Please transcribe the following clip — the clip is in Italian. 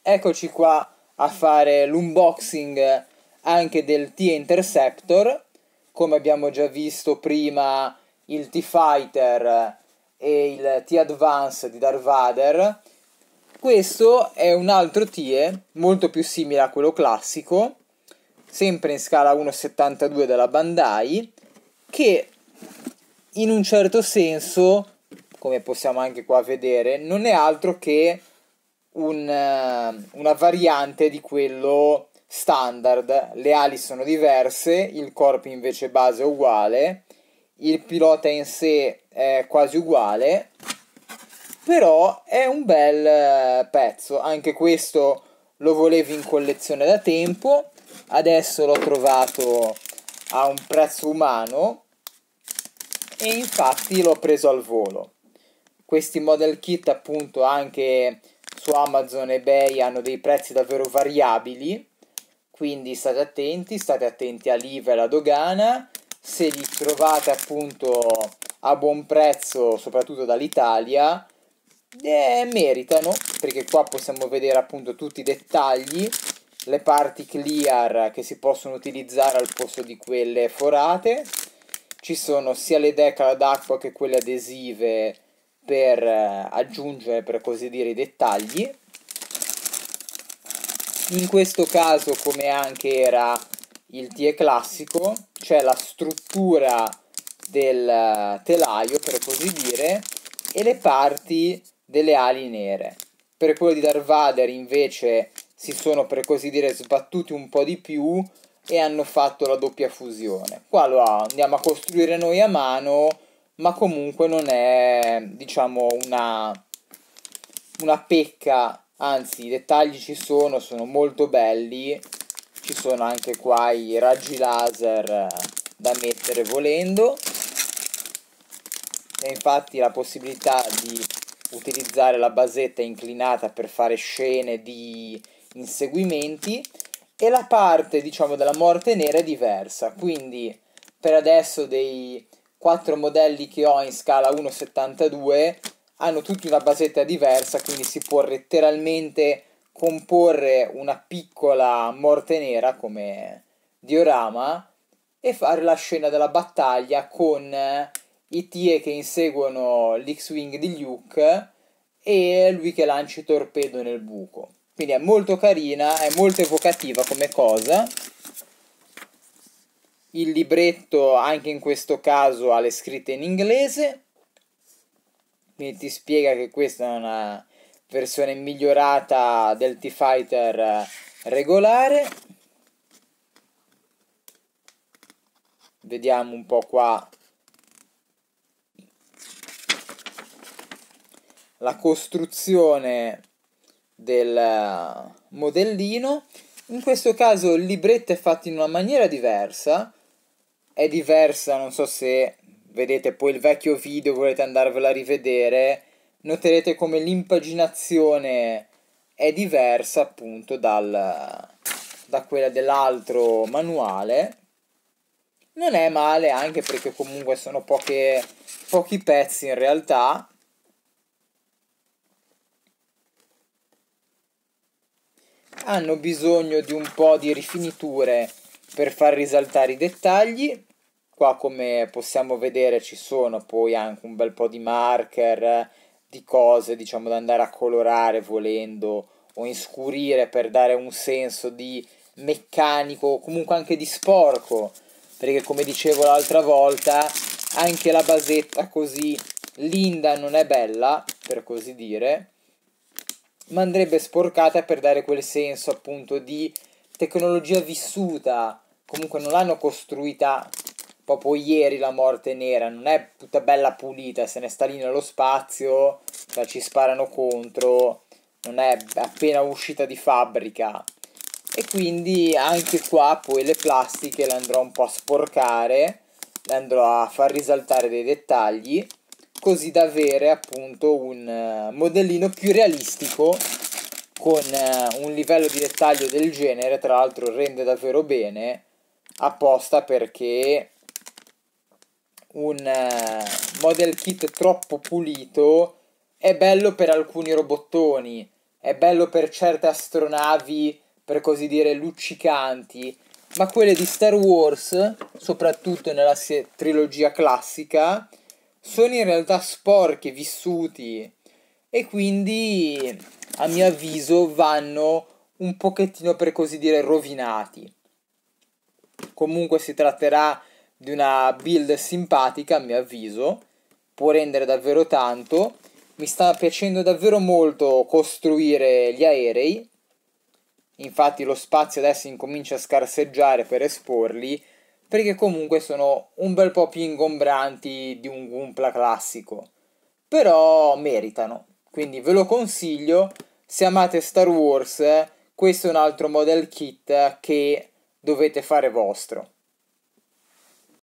Eccoci qua a fare l'unboxing anche del T-Interceptor. Come abbiamo già visto prima, il T-Fighter e il T-Advance di Darth Vader. Questo è un altro TIE molto più simile a quello classico, sempre in scala 1,72 della Bandai, che in un certo senso, come possiamo anche qua vedere, non è altro che una variante di quello standard. Le ali sono diverse, il corpo invece base è uguale, il pilota in sé è quasi uguale, però è un bel pezzo. Anche questo lo volevo in collezione da tempo, adesso l'ho trovato a un prezzo umano e infatti l'ho preso al volo. Questi model kit appunto anche su Amazon e eBay hanno dei prezzi davvero variabili, quindi state attenti all'IVA e alla dogana. Se li trovate appunto a buon prezzo, soprattutto dall'Italia, meritano, perché qua possiamo vedere appunto tutti i dettagli, le parti clear che si possono utilizzare al posto di quelle forate. Ci sono sia le decal d'acqua che quelle adesive per aggiungere, per così dire, i dettagli. In questo caso, come anche era il TIE classico, c'è la struttura del telaio, per così dire, e le parti delle ali nere. Per quello di Darth Vader invece si sono, per così dire, sbattuti un po' di più e hanno fatto la doppia fusione. Qua lo andiamo a costruire noi a mano, ma comunque non è, diciamo, una pecca, anzi i dettagli ci sono molto belli. Ci sono anche qua i raggi laser da mettere volendo, e infatti la possibilità di utilizzare la basetta inclinata per fare scene di inseguimenti. E la parte, diciamo, della morte nera è diversa, quindi per adesso dei 4 modelli che ho in scala 1,72 hanno tutti una basetta diversa, quindi si può letteralmente comporre una piccola morte nera come diorama e fare la scena della battaglia con i TIE che inseguono l'X-Wing di Luke e lui che lancia i torpedo nel buco. Quindi è molto carina, è molto evocativa come cosa. Il libretto anche in questo caso ha le scritte in inglese, quindi ti spiega che questa è una versione migliorata del T-Fighter regolare. Vediamo un po' qua la costruzione del modellino. In questo caso il libretto è fatto in una maniera diversa, è diversa, non so se vedete poi il vecchio video, volete andarvela a rivedere, noterete come l'impaginazione è diversa appunto da quella dell'altro manuale. Non è male, anche perché comunque sono pochi pezzi in realtà. Hanno bisogno di un po' di rifiniture per far risaltare i dettagli. Qua, come possiamo vedere, ci sono poi anche un bel po' di marker, di cose, diciamo, da andare a colorare volendo o inscurire per dare un senso di meccanico, comunque anche di sporco, perché come dicevo l'altra volta, anche la basetta così linda non è bella, per così dire, ma andrebbe sporcata per dare quel senso appunto di tecnologia vissuta. Comunque non l'hanno costruita proprio ieri la morte nera, non è tutta bella pulita, se ne sta lì nello spazio, cioè ci sparano contro, non è appena uscita di fabbrica. E quindi anche qua poi le plastiche le andrò un po' a sporcare, le andrò a far risaltare dei dettagli, così da avere appunto un modellino più realistico con un livello di dettaglio del genere. Tra l'altro rende davvero bene, apposta perché un model kit troppo pulito è bello per alcuni robottoni, è bello per certe astronavi, per così dire, luccicanti, ma quelle di Star Wars, soprattutto nella trilogia classica, sono in realtà sporchi, vissuti e quindi, a mio avviso, vanno un pochettino, per così dire, rovinati. Comunque si tratterà di una build simpatica, a mio avviso, può rendere davvero tanto. Mi sta piacendo davvero molto costruire gli aerei. Infatti lo spazio adesso incomincia a scarseggiare per esporli, perché comunque sono un bel po' più ingombranti di un Gunpla classico. Però meritano, quindi ve lo consiglio. Se amate Star Wars, questo è un altro model kit che dovete fare vostro.